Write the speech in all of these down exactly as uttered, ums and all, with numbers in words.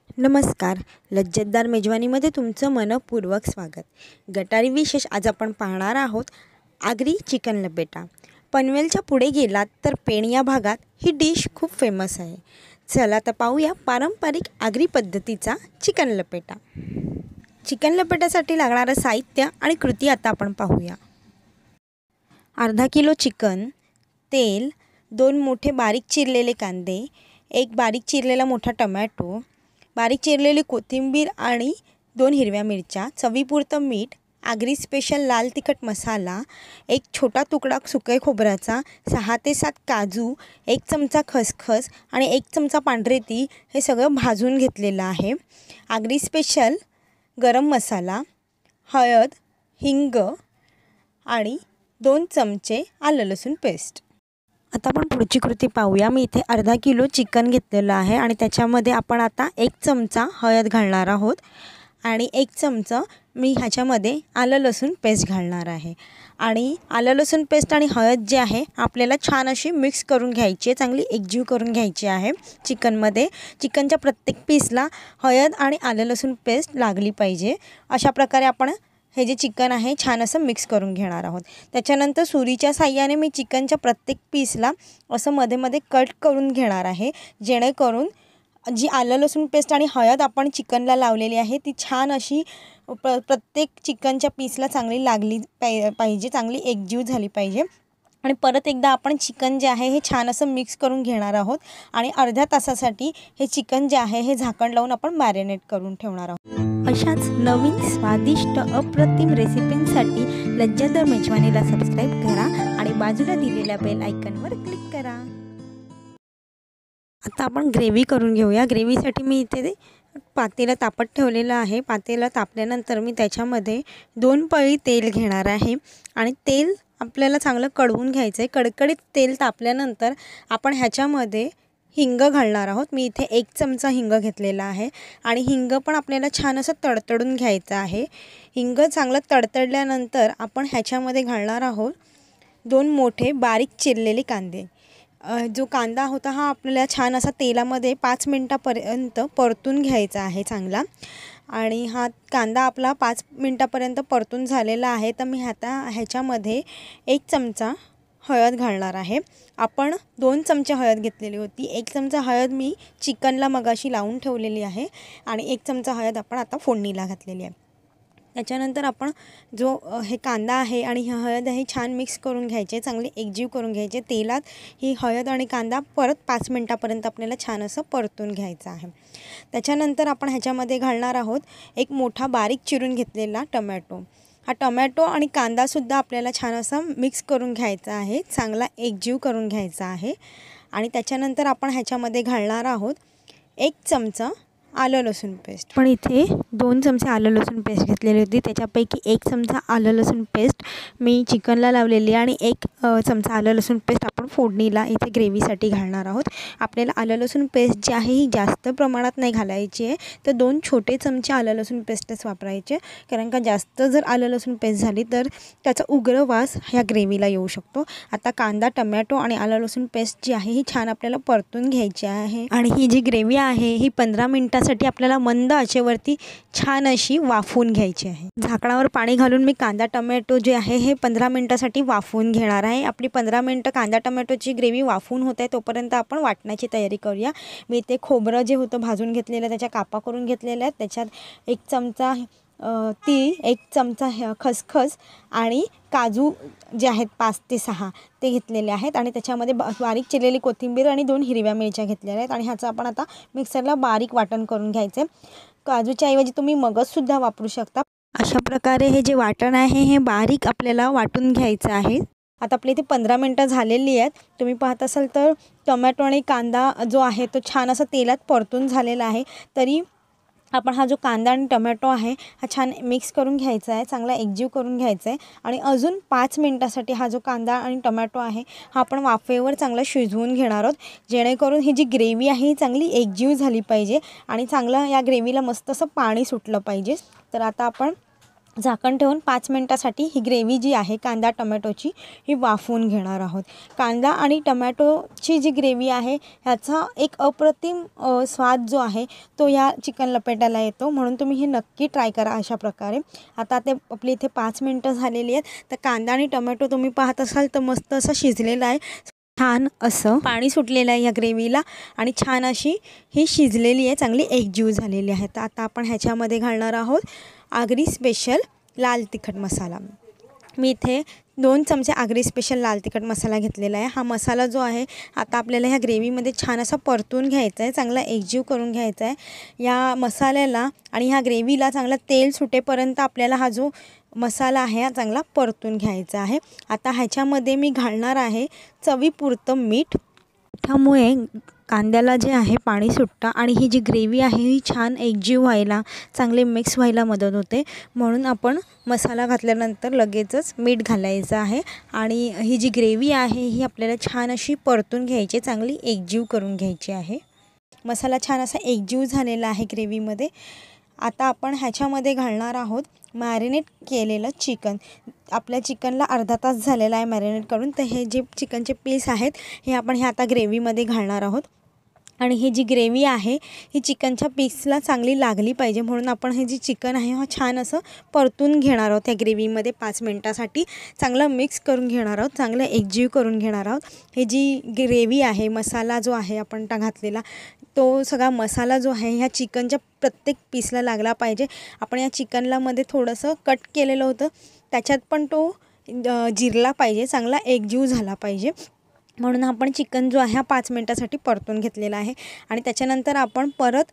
नमस्कार, लज्जतदार मेजवानीमध्ये तुमचं मनपूर्वक स्वागत। गटारी विशेष आज आपण पाहणार आहोत आगरी चिकन लपेटा। पनवेलच्या पुढे गेलात तर पेण या भागात ही डिश खूप फेमस आहे। चला तर पाहूया पारंपरिक आगरी पद्धतीचा चिकन लपेटा। चिकन लपेट्यासाठी लागणारं साहित्य आणि कृती आता आपण पाहूया। अर्धा किलो चिकन, तेल, दोन मोठे बारीक चिरलेले कांदे, एक बारीक चिरलेला मोठा टोमॅटो, बारीक चिरलेली कोथिंबीर आणि दोन हिरव्या मिरच्या, चवीपुरतं मीठ, आगरी स्पेशल लाल तिखट मसाला, एक छोटा तुकडा सुके खोबऱ्याचा, सहा ते सात काजू, एक चमचा खसखस आणि एक चमचा पांढरे तीळ हे सगळं भाजून घेतलेलं आहे। आगरी स्पेशल गरम मसाला, हळद, हिंग आणि दोन चमचे आलं लसूण पेस्ट। आता आपण पुढची कृती पाहूया। मी इथे अर्धा किलो चिकन घेतलेलं आहे आणि त्याच्यामध्ये आपण आता एक चमचा हळद घालणार आहोत आणि एक चमचा मी ह्याच्यामध्ये आलं लसूण पेस्ट घालणार आहे। आणि आलं लसूण पेस्ट आणि हळद जे आहे आपल्याला छान अशी मिक्स करून घ्यायची आहे, चांगली एकजीव करून घ्यायची आहे चिकनमध्ये। चिकनच्या प्रत्येक पीसला हळद आणि आलं लसूण पेस्ट लागली पाहिजे। अशा प्रकारे आपण हे जे चिकन आहे छान असं मिक्स करून घेणार आहोत। त्याच्यानंतर सुरीच्या साहाय्याने मी चिकनच्या प्रत्येक पीसला असं मध्ये मध्ये कट करून घेणार आहे, जेणेकरून जी आलं लसूण पेस्ट आणि हळद आपण चिकनला लावलेली आहे ती छान अशी प्र प्रत्येक चिकनच्या पीसला चांगली लागली पाहिजे, चांगली एकजीव झाली पाहिजे। आणि परत एकदा आपण चिकन जे आहे हे छान असं मिक्स करून घेणार आहोत आणि अर्ध्या तासासाठी हे चिकन जे आहे हे झाकण लावून आपण मॅरिनेट करून ठेवणार आहोत। अशाच नवीन स्वादिष्ट अप्रतिम रेसिपींसाठी लज्जतदार मेजवानीला सबस्क्राईब करा आणि बाजूला दिलेल्या बेल आयकॉनवर क्लिक करा। आता आपण ग्रेव्ही करून घेऊया। ग्रेव्हीसाठी मी इथे पातेलं तापत ठेवलेलं आहे। पातेलं तापल्यानंतर मी त्याच्यामध्ये दोन पळी तेल घेणार आहे आणि तेल आपल्याला चांगलं कढवून घ्यायचं आहे। कडकडीत तेल तापल्यानंतर आपण ह्याच्यामध्ये हिंग घालणार आहोत। मी इथे एक चमचा हिंग घेतलेला आहे आणि हिंग पण आपल्याला छान असं तडतडून घ्यायचं आहे। हिंग चांगलं तडतडल्यानंतर आपण ह्याच्यामध्ये घालणार आहोत दोन मोठे बारीक चिरलेले कांदे। जो कांदा होता हा आपल्याला छान असा तेलामध्ये पाच मिनटापर्यंत परतून घ्यायचा आहे चांगला। आणि हा कांदा आपला पाच मिनटापर्यंत परतून झालेला आहे, तर मी आता ह्याच्यामध्ये एक चमचा हळद घालणार आहे। आपण दोन चमचे हळद घेतलेली होती। एक चमचा हळद मी चिकनला मगाशी लावून ठेवलेली आहे आणि एक चमचा हळद आपण आता फोडणीला घातलेली आहे। त्याच्यानंतर आपण जो हे कांदा आहे आणि ही हळद आहे छान मिक्स करून घ्यायचे, चांगली एकजीव करून घ्यायचे। तेलात ही हळद आणि कांदा परत पाच मिनटापर्यंत आपल्याला छान असं परतून घ्यायचं आहे। त्याच्यानंतर आपण ह्याच्यामध्ये घालणार आहोत एक मोठा बारीक चिरून घेतलेला टोमॅटो। हा टोमॅटो आणि कांदासुद्धा आपल्याला छान असा मिक्स करून घ्यायचा आहे, चांगला एकजीव करून घ्यायचा आहे। आणि त्याच्यानंतर आपण ह्याच्यामध्ये घालणार आहोत एक चमचा आलं लसूण पेस्ट। पण इथे दोन चमचे आलं लसूण पेस्ट घेतलेली होती, त्याच्यापैकी एक चमचा आलं लसूण पेस्ट मी चिकनला लावलेली आणि एक चमचा आलं लसूण पेस्ट आपण फोडणीला इथे ग्रेव्हीसाठी घालणार आहोत। आपल्याला आलं लसूण पेस्ट जी आहे ही जास्त प्रमाणात नाही घालायची आहे, तर दोन छोटे चमचे आलं लसूण पेस्टच वापरायचे, कारण का जास्त जर आलं लसूण पेस्ट झाली तर त्याचा उग्र वास ह्या ग्रेव्हीला येऊ शकतो। आता कांदा, टोमॅटो आणि आलं लसूण पेस्ट जी आहे ही छान आपल्याला परतून घ्यायची आहे आणि ही जी ग्रेव्ही आहे ही पंधरा मिनिटात साठी आपल्याला मंद आचेवरती छान अशी वाफवून घ्यायची आहे। झाकणावर पाणी घालून मी कांदा टोमॅटो जे आहे हे पंधरा मिनिटासाठी वाफवून घेणार आहे। आपली पंधरा मिनिटं कांदा टोमॅटोची ग्रेव्ही वाफवून होत आहे, तोपर्यंत आपण वाटण्याची तयारी करूया। मी इथे खोबरं जे होतं भाजून घेतलेलं त्याच्या कापा करून घेतलेल्या आहेत। त्याच्यात एक चमचा तीळ, एक चमचा खसखस आणि काजू जे आहेत पाच ते सहा ते घेतलेले आहेत आणि त्याच्यामध्ये बारीक चिरलेली कोथिंबीर आणि दोन हिरव्या मिरच्या घेतलेल्या आहेत आणि ह्याचं आपण आता मिक्सरला बारीक वाटण करून घ्यायचं आहे। काजूच्या ऐवजी तुम्ही मगजसुद्धा वापरू शकता। अशा प्रकारे हे जे वाटण आहे हे बारीक आपल्याला वाटून घ्यायचं आहे। आता आपली इथे पंधरा मिनटं झालेली आहेत। तुम्ही पाहत असाल तर टोमॅटो आणि कांदा जो आहे तो छान असा तेलात परतून झालेला आहे, तरी आपण हा जो कांदा आणि टोमॅटो आहे हा छान मिक्स करून घ्यायचा आहे, चांगला एकजीव करून घ्यायचा आहे आणि अजून पाच मिनटासाठी हा जो कांदा आणि टोमॅटो आहे हा आपण वाफेवर चांगला शिजवून घेणार आहोत, जेणेकरून ही जी ग्रेव्ही आहे ही चांगली एकजीव झाली पाहिजे आणि चांगलं या ग्रेव्हीला मस्त असं पाणी सुटलं पाहिजे। तर आता आपण झाकण ठेवून पाच मिनटासाठी ही ग्रेव्ही जी आहे कांदा टोमॅटोची ही वाफवून घेणार आहोत। कांदा आणि टोमॅटोची जी ग्रेव्ही आहे ह्याचा एक अप्रतिम स्वाद जो आहे तो या चिकन लपेट्याला येतो, म्हणून तुम्ही हे नक्की ट्राय करा अशा प्रकारे। आता ते आपली इथे पाच मिनटं झालेली आहेत, तर कांदा आणि टोमॅटो तुम्ही पाहत असाल तर मस्त असं शिजलेला आहे, छान असं पाणी सुटलेलं आहे या ग्रेव्हीला आणि छान अशी ही शिजलेली आहे, चांगली एकजीव झालेली आहे। तर आता आपण ह्याच्यामध्ये घालणार आहोत आगरी स्पेशल लाल तिखट मसाला। मी इथे दोन चमचे आगरी स्पेशल लाल तिखट मसाला घेतलेला आहे। हा मसाला जो आहे आता आपल्याला ह्या ग्रेव्हीमध्ये छान असा परतून घ्यायचा आहे, चांगला एकजीव करून घ्यायचा आहे। या मसाल्याला आणि ह्या ग्रेव्हीला चांगला तेल सुटेपर्यंत आपल्याला हा जो मसाला आहे हा चांगला परतून घ्यायचा आहे। आता ह्याच्यामध्ये मी घालणार आहे चवीपुरतं मीठ। त्यामुळे कांद्याला जे आहे पाणी सुटतं आणि ही जी ग्रेव्ही आहे ही छान एकजीव व्हायला, चांगले मिक्स व्हायला मदत होते, म्हणून आपण मसाला घातल्यानंतर लगेचच मीठ घालायचं आहे आणि ही जी ग्रेव्ही आहे ही आपल्याला छान अशी परतून घ्यायची, चांगली एकजीव करून घ्यायची आहे। मसाला छान असा एकजीव झालेला आहे ग्रेव्हीमध्ये। आता आपण ह्याच्यामध्ये घालणार आहोत मॅरिनेट केलेलं चिकन। आपल्या चिकनला अर्धा तास झालेला आहे मॅरिनेट करून, तर हे जे चिकनचे पीस आहेत हे आपण हे आता ग्रेव्हीमध्ये घालणार आहोत आणि ही जी ग्रेव्ही आहे ही चिकनच्या पीसला चांगली लागली पाहिजे, म्हणून आपण हे जे चिकन आहे हा छान असं परतून घेणार आहोत। त्या ग्रेव्हीमध्ये पाच मिनटासाठी चांगलं मिक्स करून घेणार आहोत, चांगलं एकजीव करून घेणार आहोत। हे जी ग्रेव्ही आहे, मसाला जो आहे आपण टा घातलेला तो सगळा मसाला जो आहे ह्या चिकनच्या प्रत्येक पीसला लागला पाहिजे। आपण या चिकनला मध्ये थोडंसं कट केलेलं होतं, त्याच्यात पण तो जिरला पाहिजे, चांगला एकजीव झाला पाहिजे, म्हणून आपण चिकन जो आहे हा पाच मिनटासाठी परतून घेतलेला आहे आणि त्याच्यानंतर आपण परत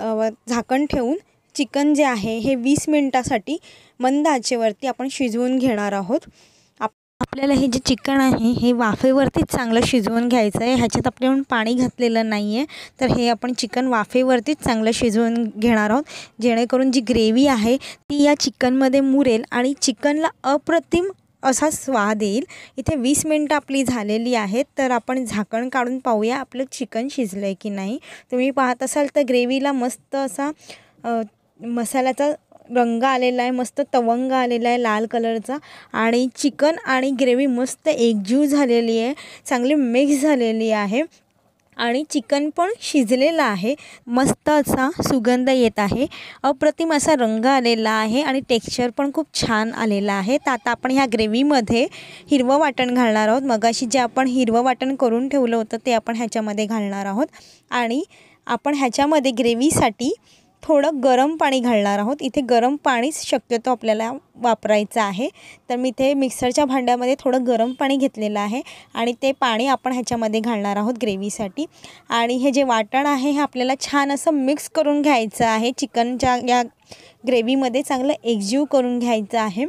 झाकण ठेवून चिकन जे आहे हे वीस मिनटासाठी मंद आचेवरती आपण शिजवून घेणार आहोत। आपल्याला हे जे चिकन आहे हे वाफेवरतीच चांगलं शिजवून घ्यायचं आहे, ह्याच्यात आपण पाणी घातलेलं नाही आहे, तर हे आपण चिकन वाफेवरतीच चांगलं शिजवून घेणार आहोत, जेणेकरून जी ग्रेव्ही आहे ती या चिकनमध्ये मुरेल आणि चिकनला अप्रतिम असा स्वाद येईल। इथे वीस मिनटं आपली झालेली आहेत, तर आपण झाकण काढून पाहूया आपलं चिकन शिजलं आहे की नाही। तुम्ही पाहत असाल तर ग्रेव्हीला मस्त असा मसाल्याचा रंग आलेला आहे, मस्त तवंग आलेला आहे लाल कलरचा आणि चिकन आणि ग्रेव्ही मस्त एकजीव झालेली आहे, चांगली मिक्स झालेली आहे आणि चिकन पण शिजलेलं आहे, मस्त असा सुगंध येत आहे, अप्रतिम असा रंग आलेला आहे आणि टेक्स्चर पण खूप छान आलेला आहे। तर आता आपण ह्या ग्रेव्हीमध्ये हिरवं वाटण घालणार आहोत। मगाशी जे आपण हिरवं वाटण करून ठेवलं होतं ते आपण ह्याच्यामध्ये घालणार आहोत आणि आपण ह्याच्यामध्ये ग्रेव्हीसाठी थोडं गरम पाणी घालणार आहोत। इथे गरम पाणीच शक्यतो आपल्याला वापरायचं आहे, तर मी इथे मिक्सरच्या भांड्यामध्ये थोडं गरम पाणी घेतलेलं आहे आणि ते पाणी आपण ह्याच्यामध्ये घालणार आहोत ग्रेव्हीसाठी। आणि हे जे वाटण आहे हे आपल्याला छान असं मिक्स करून घ्यायचं आहे, चिकनच्या या ग्रेव्हीमध्ये चांगलं एकजीव करून घ्यायचं आहे।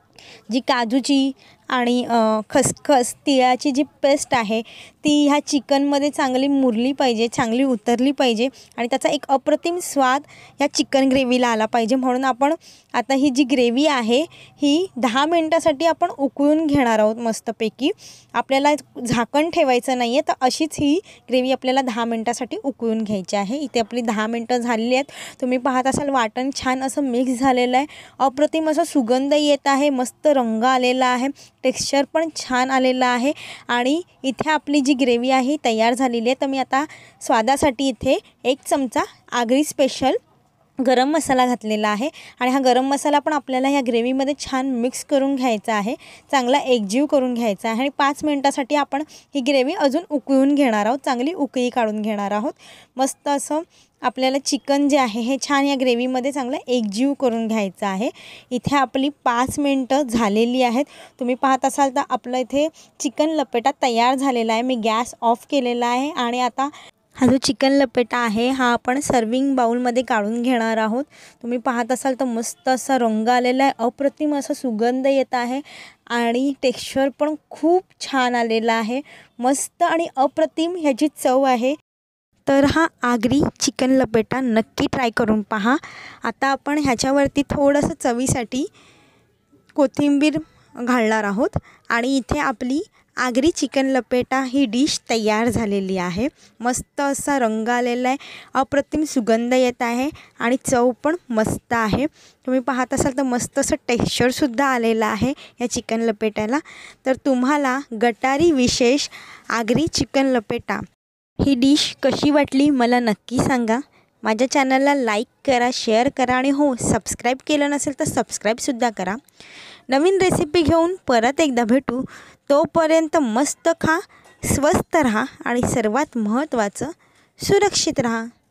जी काजूची आणि खसखस तिळाची जी पेस्ट आहे ती ह्या चिकनमध्ये चांगली मुरली पाहिजे, चांगली उतरली पाहिजे आणि त्याचा एक अप्रतिम स्वाद या चिकन ग्रेव्हीला आला पाहिजे, म्हणून आपण आता ही जी ग्रेव्ही आहे ही दहा मिनटासाठी आपण उकळून घेणार आहोत मस्तपैकी। आपल्याला झाकण ठेवायचं नाही आहे, तर अशीच ही ग्रेव्ही आपल्याला दहा मिनटासाठी उकळून घ्यायची आहे। इथे आपली दहा मिनटं झालेली आहेत, तुम्ही पाहत असाल वाटण छान असं मिक्स झालेलं आहे, अप्रतिम असा सुगंध येत आहे, मस्त रंग आलेला आहे, टेक्स्चर पण छान आलेलं आहे आणि इथे आपली जी ग्रेव्ही आहे तयार झालेली आहे। तर मी आता स्वादासाठी इथे एक चमचा आगरी स्पेशल गरम मसाला घातलेला आहे आणि हा गरम मसाला पण आपल्याला ह्या ग्रेव्हीमध्ये छान मिक्स करून घ्यायचा आहे, चांगला एकजीव करून घ्यायचा आहे आणि पाच मिनटासाठी आपण ही ग्रेव्ही अजून उकळून घेणार आहोत, चांगली उकळी काढून घेणार आहोत। मस्त असं आपल्याला चिकन जे आहे हे छान या ग्रेव्हीमध्ये चांगलं एकजीव करून घ्यायचं आहे। इथे आपली पाच मिनटं झालेली आहेत, तुम्ही पाहत असाल तर आपलं इथे चिकन लपेटा तयार झालेला आहे। मी गॅस ऑफ केलेला आहे आणि आता हा जो चिकन लपेटा आहे हा आपण सर्विंग बाउलमध्ये काढून घेणार आहोत। तुम्ही पाहत असाल तर मस्त असा रंग आलेला आहे, अप्रतिम असा सुगंध येत आहे आणि टेक्स्चर पण खूप छान आलेला आहे, मस्त आणि अप्रतिम ह्याची चव आहे। तर हा आगरी चिकन लपेटा नक्की ट्राय करून पहा। आता आपण ह्याच्यावरती थोडंसं चवीसाठी कोथिंबीर घालणार आहोत आणि इथे आपली आगरी चिकन लपेटा ही डिश तयार झालेली आहे। मस्त असा रंग आलेला आहे, अप्रतिम सुगंध येत आहे आणि चव पण मस्त आहे। तुम्ही पाहत असाल तर मस्त असं टेक्स्चरसुद्धा आलेलं आहे या चिकन लपेट्याला। तर तुम्हाला गटारी विशेष आगरी चिकन लपेटा ही डिश कशी वाटली मला नक्की सांगा। माझ्या चॅनलला लाईक करा, शेअर करा आणि हो, सबस्क्राईब केलं नसेल तर सबस्क्राईबसुद्धा करा। नवीन रेसिपी घेऊन परत एकदा भेटू, तोपर्यंत मस्त खा, स्वस्त रहा आणि सर्वात महत्त्वाचं सुरक्षित रहा।